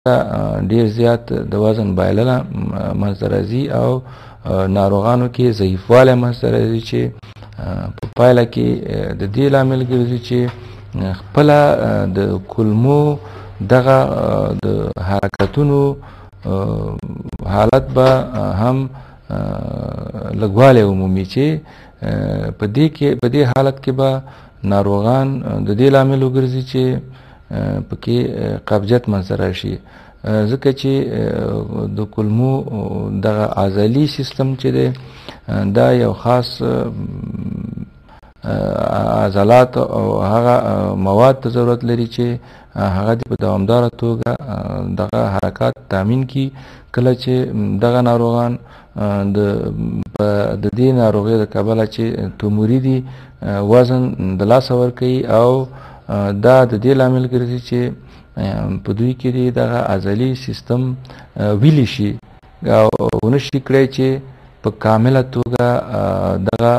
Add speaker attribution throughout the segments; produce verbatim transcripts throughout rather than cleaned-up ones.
Speaker 1: ډیر زیات د وزن بایلله منځته راځي او ناروغانو کې ضعیفوالی منځته راځي چې په پایله کې د دې لامل ګرځي چې خپله د کولمو دغه د حرکتونو حالت به هم لږوالی ومومي چې په دې کې په دې حالت کې به ناروغان د دې لامل وګرځي چې پکې قبضیت منځته راشي ځکه چې د کولمو دغه عضلي سیستم چې دی دا یو خاص عضلات او هغه مواد ته ضرورت لري چې هغه په دوامداره توګه دغه حرکات تامین کړي کله چې دغه ناروغان د د دې ناروغۍ د کبله چې توموري دي وزن د لاسه ورکوي او دا د دې لامل ګرځي چې په دوی کې دغه عضلي سیستم ویلی شي او ونشي کړی چې په کامله توګه دغه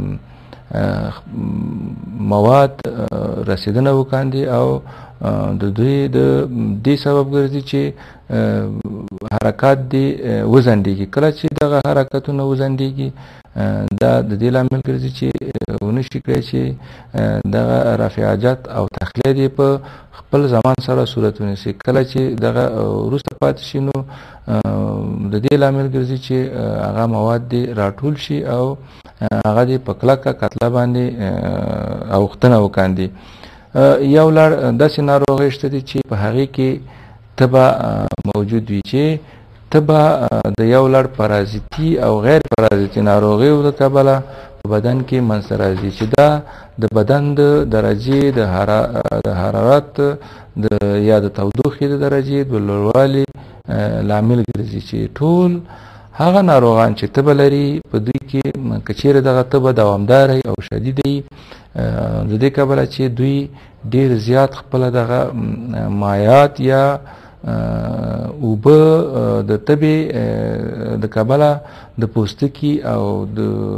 Speaker 1: مواد رسیدنه وکاندي او د دوی د دې سبب ګرځي چې حرکات دي وزندېږي کله چې دغه حرکتونه وزندېږي دا د دې لامل ګرځي چې ونشي کړی چې دغه رفع او تخلیه دي په خپل زمان سره صورت ونیسي کله چې دغه وروسته پاتې شي نو د دې لامل ګرځي چې هغه مواد دي راټول شي او هغه دي په کلکه کتله باندې اوښتنه وکاندي یو لړ داسې ناروغۍ شته دي چې په هغې کې تبه موجود وي چې تبه د یو لړ پرازیتي او غیر پرازیتي ناروغیو د کبله په بدن کې منځته راځي چې دا د بدن د درجې د حرارت د یا د تودوخې د درجې د لوړوالي لامل ګرځي چې ټول هغه ناروغان چې تبه لري په دوی کې که چیرې دغه تبه دوامداره او شدیدي د دې کبله چې دوی ډیر زیات خپله دغه مایات یا اوبه د تبې د کبله د پوستکي او د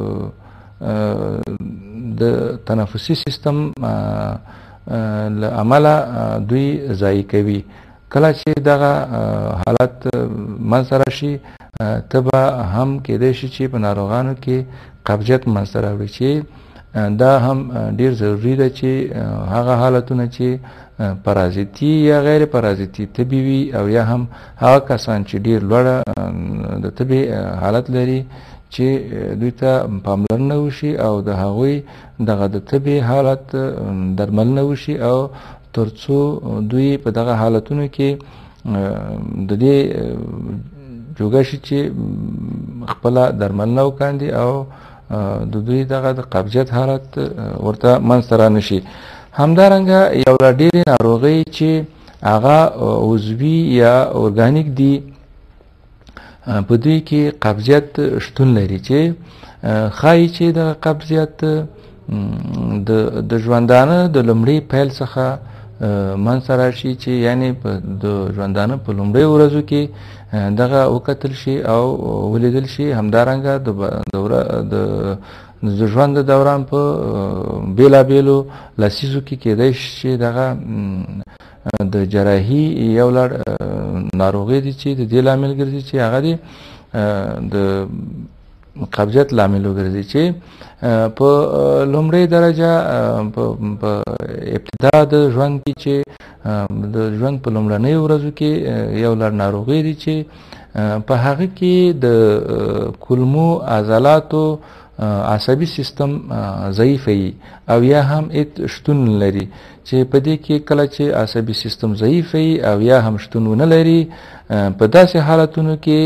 Speaker 1: د تنفسي سیستم له امله دوی ضایع کوي کله چې دغه حالت منځته راشي تبه هم کېدای شي چې په ناروغانو کې قبضیت منځته راوړي چې دا هم ډیر ضروری ده چې هغه حالتونه چې پرازیتي یا غیر پرازیتي تبې وي او یا هم هغه کسان چې ډیر لوړه د تبې حالت لري چې دوی ته پاملرنه وشي او د هغوی دغه د تبې حالت درملنه وشي او تر څو دوی په دغه حالتونو کې د دې جوګه شي چې خپله درملنه وکاندي او د دوی دغه د قبضیت حالت ورته منځته رانشي همدارنګه یو له ډېرې ناروغۍ چې هغه عضوي یا ارګانیک دي په دوی کې قبضیت شتون لري چې ښایي چې د قبضیت د د ژوندانه د لومړي پیل څخه منځته راشي چې یعنې د ژوندانه په لومړیو ورځو کې دغه وکتل شي او ولیدل شي همدارنګه د دوره د د ژوند د دوران په بیلابیلو لسیزو کې کېدای شي چې دغه د جراحي یو لړ ناروغۍ دي چې د دې لامل ګرځي چې هغه دي د قبضیت لامل وګرځي چې په لومړۍ درجه په ابتدا د ژوند کې چې د ژوند په لومړنیو ورځو کې یو لړ ناروغۍ دي چې په هغه کې د کولمو عضلاتو عصبي سیستم ضعیف وي او یا هم ات شتون لري چې په دې کې کله چې عصبي سیستم ضعیف وي او یا هم شتون ونه لري په داسې حالتونو کې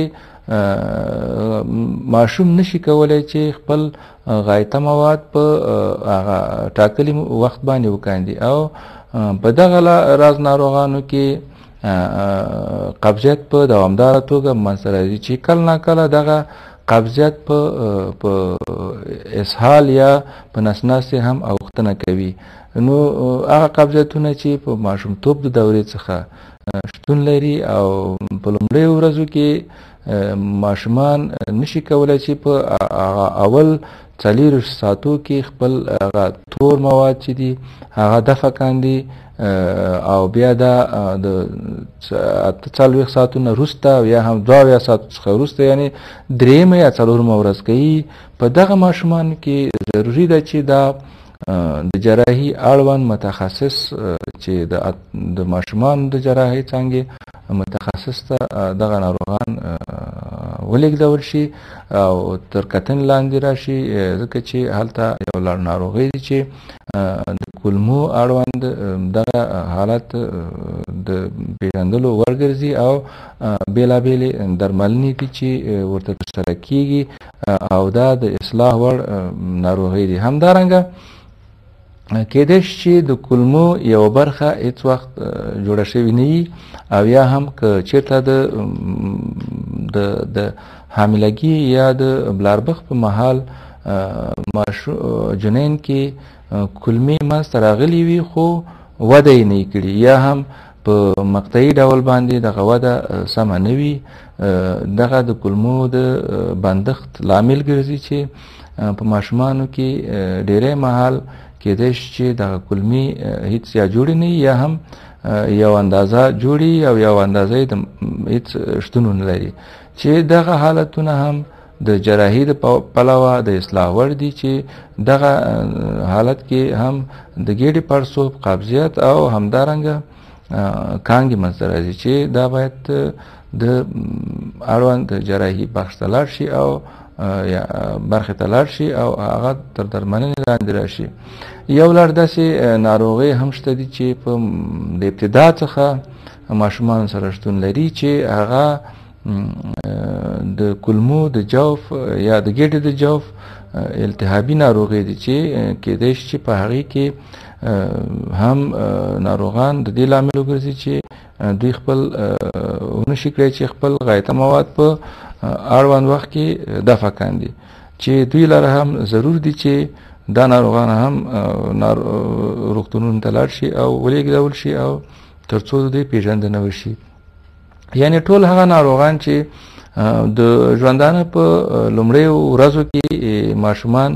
Speaker 1: ماشوم نشي کولای چې خپل غایطه مواد په هغه ټاکلي وخت باندې وکاندي او په دغه راز ناروغانو کې قبضیت په دوامداره توګه منځته راځي چې کله ناکله دغه قبضیت په په اسهال یا په نسناسې هم اوښتنه کوي نو هغه قبضیتونه چې په ماشومتوب د دورې څخه شتون لري او په لومړیو ورځو کې ماشومان نشي کولای چې په اول څلېرویشت ساعتو کې خپل هغه تور مواد چې دي هغه دفع کاندي او بیا دا د اته څلوېښت ساعتونه وروسته یا هم دوه اویا ساعتو څخه وروسته یعنې درېیمه یا څلورمه ورځ کوي. په دغه ماشومانو کې ضروري ده چې دا د جراحي اړوند متخصص چې د ماشومانو د جراحي څانګې متخصص ته دغه ناروغان ولېږدول شي او تر کتنې لاندې راشي، ځکه چې هلته یو لړ ناروغۍ دي چې د کولمو اړوند دغه حالت د پېژندلو وړ ګرځي او بېلابېلې درملنې دي چې ورته ترسره کېږي او دا د اصلاح وړ ناروغۍ دي. همدارنګه کېدای شي چې د کولمو یوه برخه هېڅ وخت جوړه شوې نه وي او یا هم که چېرته د د حاملګي یا د بلاربخ په مهال جنین کې کولمې منځته راغلي وي خو وده یې نه کړي یا هم په مقطعي ډول باندې دغه وده سمه نه وي، دغه د کولمو د بندښت لامل ګرځي چې په ماشومانو کې ډېری مهال کېدای شي چې دغه کولمې هېڅ یا جوړې نه یا هم یو اندازه جوړي او یو اندازه یې د هېڅ شتون ونه لري، چې دغه حالتونه هم د جراحي د پلوه د اصلاح وړ دي چې دغه حالت کې هم د ګېډې پړسوب، قبضیت او همدارنګه کانګې منځته راځي چې دا باید د اړوند جراحي بخش ته لاړ شي او یا برخې ته لاړ شي او هغه تر درملنې لاندې راشي. یو لړ داسې ناروغۍ هم شته دي چې په د ابتدا څخه ماشومانو سره شتون لري چې هغه د کولمو د جوف یا د ګېډې د جوف التهابي ناروغۍ دي چې کېدای شي چې په هغې کې هم ناروغان د دې لامل وګرځي چې دوی خپل ونشي کړی چې خپل غایطه مواد په اړوند وخت کې دفع کاندي، چې دوی لره هم ضرور دي چې دا ناروغان هم روغتونونو ته لاړ شي او ولېږدول شي او تر څو د دوی پېژندنه وشي. یعنې ټول هغه ناروغان چې د ژوندانه په لومړیو ورځو کې ماشومان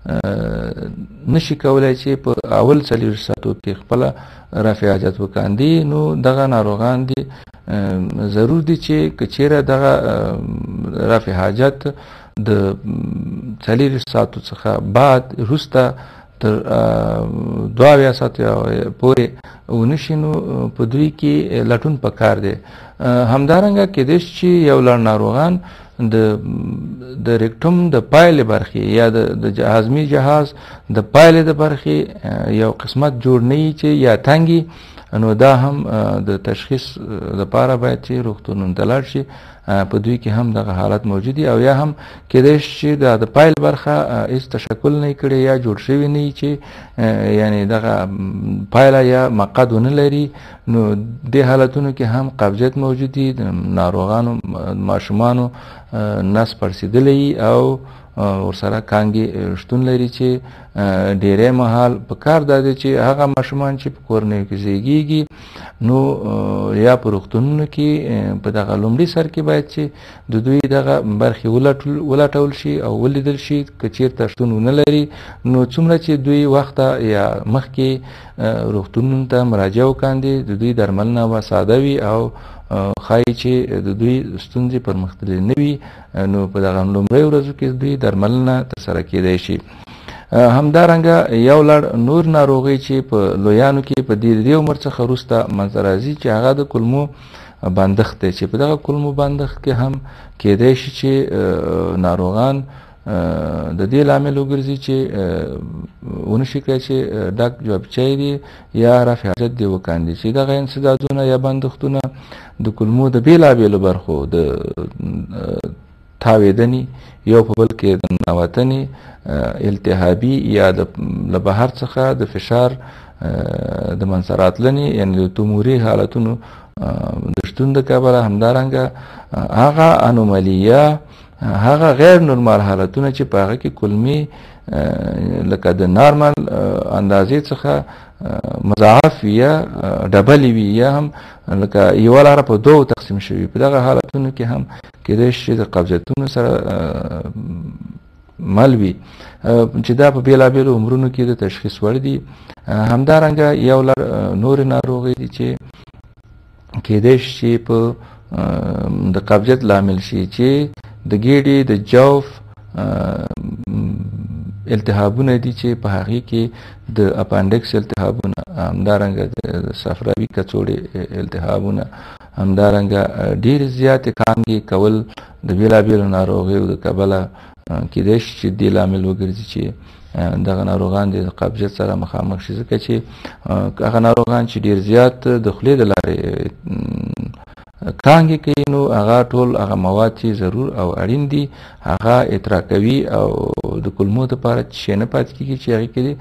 Speaker 1: نشي کولای چې په اول څلوېښت ساعتو کې خپله رفع حاجت وکاندي، نو دغه ناروغان دي ضرور دي چې که چیرې دغه رفع حاجت د څلوېښت ساعتو څخه بعد وروسته تر دوه اویا ساعتو پورې ونشي نو په دوی کې لټون پکار دی. همدارنګه کېدای شي چې یو لړ ناروغان د د ریکټوم د پایلې برخې یا د هضمي جهاز د پایلې د برخې یو قسمت جوړ نه وي چې یا تنګي، نو دا هم د تشخیص لپاره باید چې روغتونونو ته لاړ شي. په دوی کې هم دغه حالت موجود دي او یا هم کېدای شي چې د پایل برخه هېڅ تشکل نه کړي یا جوړ شوي نه وي چې یعنې دغه پایله یا مقعد ونه لري، نو دې حالتونو کې هم قبضیت موجود دي، د ناروغانو ماشومانو نس پړسېدلی او ورسره کانګې شتون لري چې ډېری مهال په کار دا دی چې هغه ماشومان چې په کورنیو کې زیږېږي نو یا په روغتونونو کې په دغه لومړي سر کې باید چې د دوی دغه برخې ولټول شي او ولیدل شي، که چېرته شتون ونه لري نو څومره چې دوی وخته یا مخکې روغتونونو ته مراجعه وکاندي د دوی درملنه به ساده وي او ښایي چې د دوی ستونزې پرمختللې نه وي، نو په دغه لومړیو ورځو کې دوی درملنه ترسره کېدای شي. همدارنګه یو لړ نور ناروغۍ چې په لویانو کې په دې دې عمر څخه وروسته منځته راځي چې هغه د کولمو بندښت دی، چې په دغه کولمو بندښت کې هم کېدای شي چې ناروغان د دې لامل وګرځي چې ونشي کړی چې ډک جوابچی دي یا رفع حاجت دې وکاندي، چې دغه انسدادونه یا بندښتونه د کولمو د بېلابېلو برخو د تاوېدنې، یو په بل کې د ننوتنې، التهابي یا د له بهر څخه د فشار د منځته راتلنې یعنې د توموري حالتونو د شتون د کبله، همدارنګه هغه انومالي یا هغه غیر نورمال حالتونه چې په هغه کې کولمې لکه د نارمل اندازې څخه مضاعف وي یا ډبلې وي یا هم لکه یوه لاره په دوو تقسیم شوي، په دغه حالتونو کې هم کېدای شي د قبضیتونو سره مل وي. چې دا په بېلابېلو عمرونو کې د تشخیص وړ دي. همدارنګه یو لړ نورې ناروغۍ دي چې کېدای شي چې په د قبضیت لامل شي، چې د ګېډې د جوف التهابونه دي چې په هغې کې د اپانډکس التهابونه، همدارنګه د صفراوي کڅوړې التهابونه، همدارنګه ډېرې زیاتې کانګې کول د بېلابېلو ناروغیو د کبله کېدای شي چې دې لامل وګرځي چې دغه ناروغان د قبضیت سره مخامخ شي. ځکه چې هغه ناروغان چې ډېر زیات د خولې د لارې کانګې کوي، نو هغه ټول هغه مواد چې ضرور او اړین دي هغه اطراء کوي او د کولمو دپاره شی نه پاتې کېږي چې هغې کې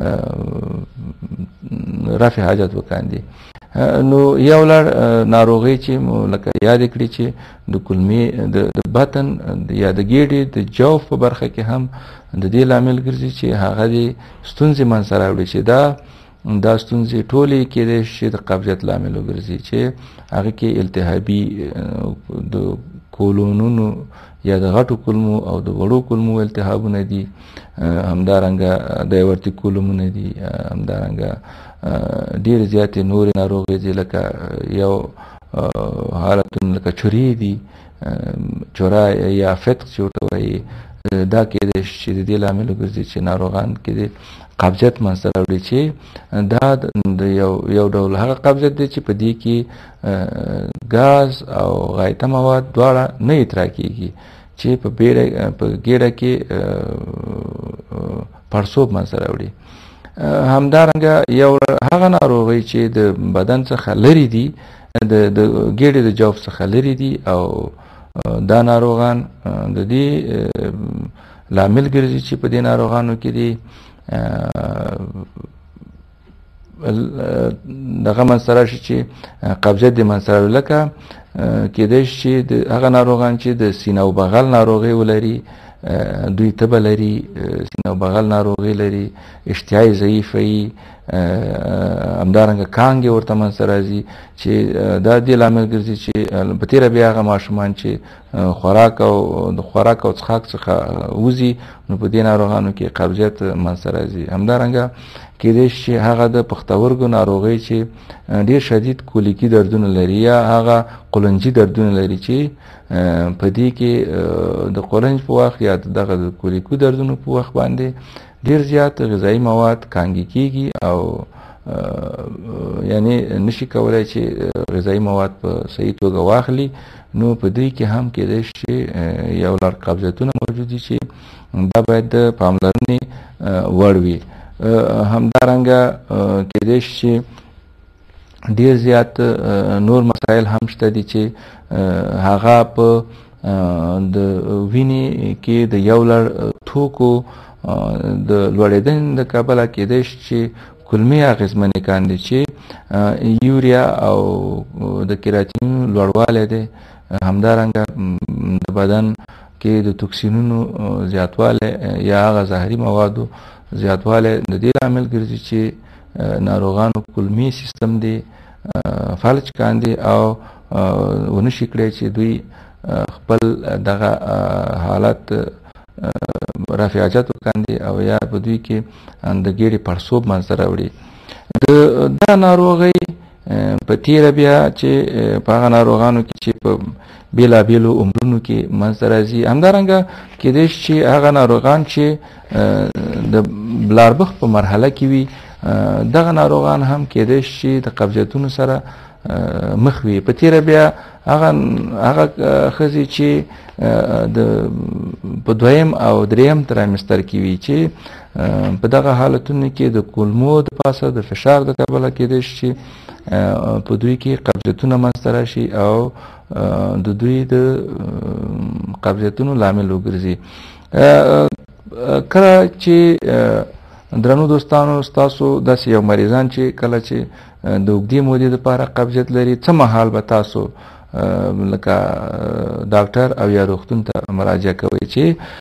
Speaker 1: رفع حاجت وکاندي. نو یو لړ ناروغۍ چې لکه یاد کړي چې د کولمې د بطن یا د ګېډې د جوف په برخه کې هم د دې لامل ګرځي چې هغه د ستونزې منځته راوړي، چې دا دا ستونزې ټولې کېدای شي د قبضیت لامل وګرځي، چې هغه کې التهابي د کولونونو یا د غټو کولمو او د وړو کولمو التهابونه دي، همدارنګه د ورتي کولمونه دي، همدارنګه ډېرې زیاتې نورې ناروغۍ دي لکه یو حالتونه لکه چورې دي، چوره یا فتق چې ورته وایي، دا کېدای شي چې د دې لامل وګرځي چې ناروغان کې د قبضیت منځته راوړي، چې دا د یو یو ډول هغه قبضیت دی چې په دې کې ګاز او غایطه مواد دواړه نه اطراء کېږي، چې په بیړه په ګېډه کې پړسوب منځته راوړي. همدارنګه یو هغه ناروغۍ چې د بدن څخه لرې دي، د د ګېډې د جوف څخه لرې دي، او دا ناروغان د دې لامل ګرځي چې په دې ناروغانو کې دي دغه منځته راشي چې قبضیت دې منځته راوړي. لکه کېدای شي د هغه ناروغان چې د سینه او بغل ناروغۍ ولري، دوی تبه لري، سینه او بغل ناروغۍ لري، اشتها یې ضعیفه وي، همدارنګه کانګې ورته منځته راځي، چې دا دې لامل ګرځي چې په تېره بیا هغه ماشومان چې خوراک او د خوراک او څښاک څخه وځي، نو په دې ناروغانو کې قبضیت منځته راځي. همدارنګه کېدای شي هغه د پښتورګو ناروغۍ چې ډېر شدید کولیکي دردونه لري، یا هغه قولنجي دردونه لري، چې په دې کې د قولنج په وخت یا دغه د کولیکو دردونو په وخت باندې ډېر زیات غذایي مواد کانګې کېږي، او یعنی نشي کولای چې غذایي مواد په صحیح توګه واخلي. نو په دې کې هم کېدای شي یو لړ قبضیتونه موجود دي چې دا باید د پاملرنې وړ وي. همدارنګه کېدای شي ډېر زیات نور مسایل هم شته دي چې هغه په د وینې کې د یو لړ توکو د لوړېدنې د کبله کېدای شي چې کولمې اغېزمنې کاندي، چې یوریا او د کیراتین لوړوالی دی، همدارنګه د بدن کې د توکسینونو زیاتوالی یا هغه زهري موادو زیاتوالی د دې لامل ګرځي چې ناروغانو کولمې سیستم دی فلج کاندي، او ونشي کړی چې دوی خپل دغه حالت رفع حاجت وکاندي، او یا په دوی کې د ګېډې پړسوب منځته راوړي. دا ناروغۍ په تېره بیا چې په هغه ناروغانو کې چې په بېلابېلو عمرونو کې منځته راځي. همدارنګه کېدای شي چې هغه ناروغان چې د بلاربخ په مرحله کې وي، دغه ناروغان هم کېدای شي د قبضیتونو سره مخ وي. په تېره بیا هغه هغه ښځې چې د په دویم او دریم ترایمستر کې وي، چې په دغه حالتونو کې د کولمو د پاسه د فشار د کبله کېدای شي په دوی کې قبضیتونه منځته راشي، او د دوی د قبضیتونو لامل وګرځي. کله چې درنو دوستانو ستاسو داسې یو مریضان چې کله چې د اوږدې مودې دپاره قبضیت لري، څه مهال به تاسو لکه ډاکټر او یا روغتون ته مراجعه کوئ چې